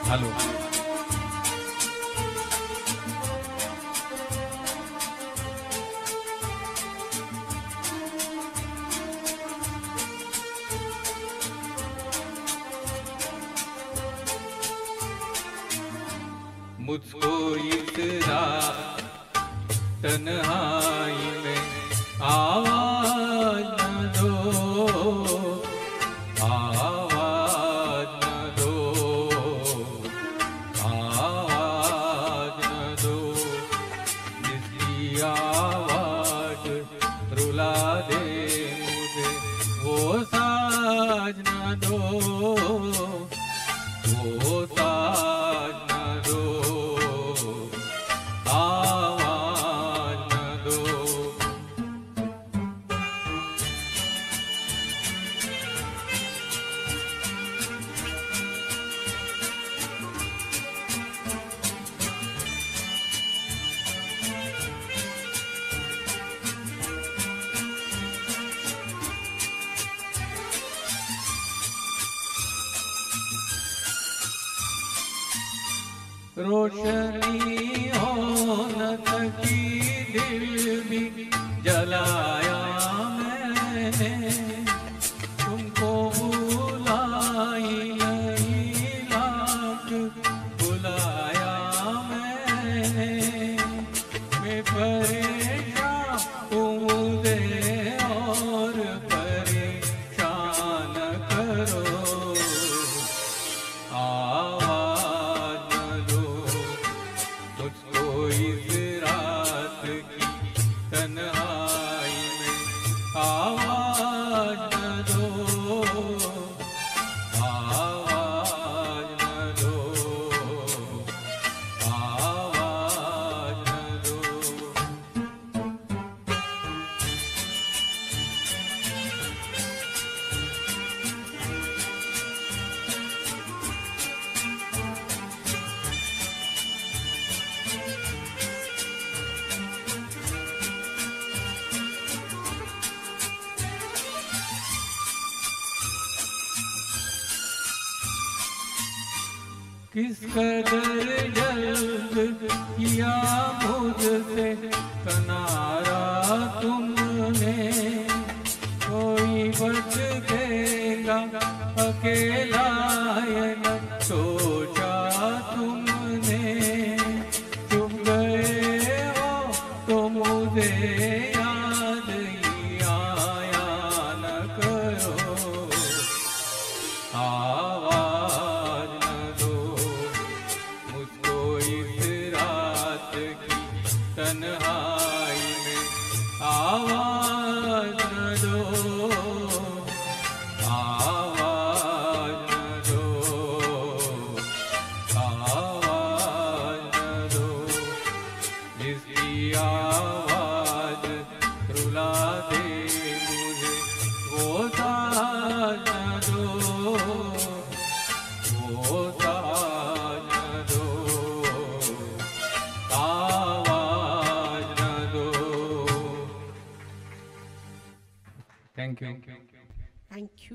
Hello. मुझको इस रात तन्हाई में आवाज न दो, आवाज न दो, आवाज न दो। जिसकी आवाज रुला दे मुझे वो साज न दो, वो साज न दो, आवाज न दो। रोशनी हो न सकी दिल भी जलाया मैंने, तुमको बुलाई नहीं लाख बुलाया मैंने। मैं परेशान हूँ मुझे और परेशान करो, आवाज न दो। मुझको इस रात की तन्हाई में आवाज न दो, आवाज न दो, आवाज न दो। किस कदर जल्द किया मुझसे किनारा तुमने, कोई बचेगा अकेला ये न सोचा तुमने। तुम गए हो तो मुझे याद ही आया न करो, आवाज न दो। मुझको इस रात की तन्हाई में आवाज न दो, आवाज न दो, आवाज न दो। जिसकी आवाज रुला दे मुझे वो साज न दो, वो साज न दो, आवाज न दो। Thank you. Thank you.